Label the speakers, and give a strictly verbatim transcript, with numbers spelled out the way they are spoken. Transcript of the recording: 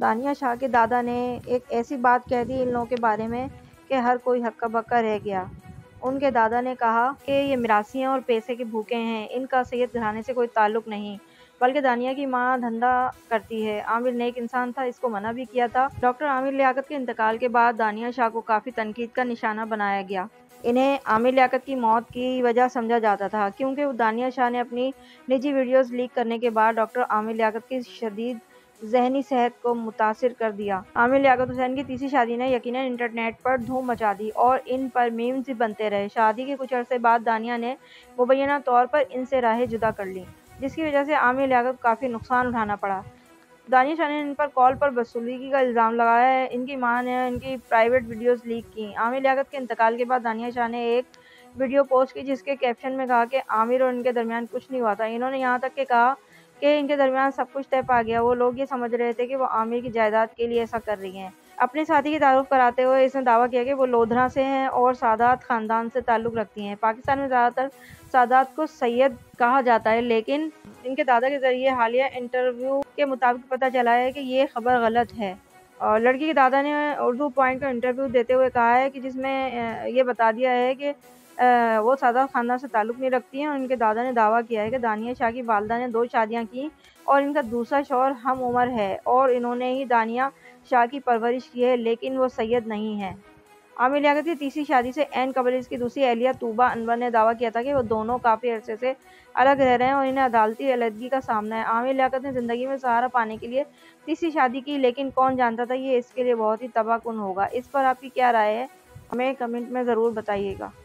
Speaker 1: دانیہ شاہ کے دادا نے ایک ایسی بات کہہ دی ان لوگوں کے بارے میں کہ ہر کوئی ہکا بکا رہ گیا۔ ان کے دادا نے کہا کہ یہ میراثی ہیں اور پیسے کے بھوکے ہیں، ان کا سید گھرانے سے کوئی تعلق نہیں، بلکہ دانیہ کی ماں دھندا کرتی ہے۔ عامر نیک انسان تھا، اس کو منع بھی کیا تھا۔ ڈاکٹر عامر لیاقت کے انتقال کے بعد دانیہ شاہ کو کافی تنقید کا نشانہ بنایا گیا۔ انہیں عامر لیاقت کی موت کی وجہ سمجھا جاتا تھا کیونکہ دانیہ شاہ نے اپنی نجی ویڈیوز لیک کرنے کے بعد ڈاکٹر عامر لیاقت کی شدید ذہنی صحت کو متاثر کر دیا۔ عامر لیاقت حسین کی تیسری شادی نے یقیناً انٹرنیٹ پر دھوم مچا دی اور ان پر میمز بھی بنتے رہے۔ شادی کے کچھ عرصے بعد دانیہ نے مبینہ طور پر ان سے راہیں جدا کر لیں، جس کی وجہ سے عامر لیاقت کو کافی نقصان اٹھانا پڑا۔ دانیہ شاہ نے ان پر کال پر بدسلوکی کا الزام لگایا ہے۔ ان کی ماں نے ان کی پرائیویٹ ویڈیوز لیک کیں۔ عامر لیاقت کے انتقال کے بعد دانیہ شاہ نے ایک ویڈیو پوسٹ کی جس کے کیپشن میں کہا کہ عامر اور ان کے درمیان کچھ نہیں ہوا تھا۔ انہوں نے یہاں تک کہ کہا کہ ان کے درمیان سب کچھ طے پا گیا۔ وہ لوگ یہ سمجھ رہے تھے کہ وہ عامر کی جائیداد کے لیے ایسا کر رہی ہیں۔ اپنے ساتھی کی تعارف کراتے ہوئے اس نے دعویٰ کیا کہ وہ لودھراں سے ہیں اور سادات خاندان سے تعلق رکھتی ہیں۔ پاکستان میں زیادہ تر سادات کو سید کہا جاتا ہے، لیکن ان کے دادا کے ذریعے حالیہ انٹرویو کے مطابق پتہ چلا ہے کہ یہ خبر غلط ہے۔ اور لڑکی کے دادا نے اردو پوائنٹ کا انٹرویو دیتے ہوئے کہا ہے کہ جس میں یہ بتا دیا ہے کہ وہ سادات خاندان سے تعلق نہیں رکھتی ہیں۔ اور ان کے دادا نے دعویٰ کیا ہے کہ دانیہ شاہ کی والدہ نے دو شادیاں کی اور ان کا دوسرا شوہر ہم عمر ہے اور انہوں نے ہی دانیہ شاہ کی پرورش کی ہے، لیکن وہ سید نہیں ہے۔ عامر لیاقت کی تیسری شادی سے عین قبل اس کی دوسری اہلیہ طوبیٰ انور نے دعویٰ کیا تھا کہ وہ دونوں کافی عرصے سے الگ رہ رہے ہیں اور انہیں عدالتی علیحدگی کا سامنا ہے۔ عامر لیاقت نے زندگی میں سہارا پانے کے لیے تیسری شادی کی، لیکن کون جانتا تھا یہ اس کے لیے بہت ہی تباہ کن ہوگا۔ اس پر آپ کی کیا رائے ہے؟ ہمیں کمنٹ میں ضرور بتائیے گا۔